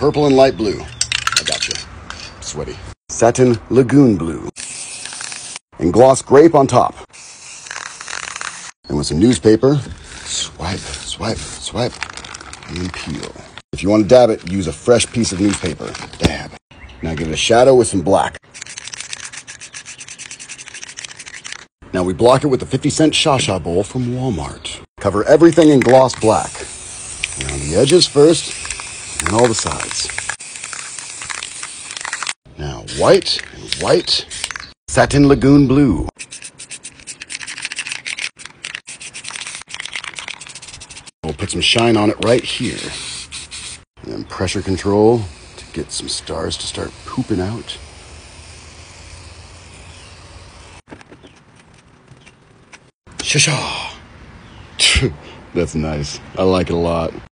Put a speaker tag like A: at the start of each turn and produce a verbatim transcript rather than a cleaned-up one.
A: purple and light blue. I got you. Sweaty. Satin Lagoon blue. And gloss grape on top. And with some newspaper, swipe, swipe, swipe, and peel. If you want to dab it, use a fresh piece of newspaper. Dab. Now give it a shadow with some black. Now we block it with the fifty cent Shasha bowl from Walmart. Cover everything in gloss black. Around the edges first, and all the sides. Now white and white. Satin Lagoon blue. We'll put some shine on it right here. And then pressure control to get some stars to start pooping out. Shasha! That's nice. I like it a lot.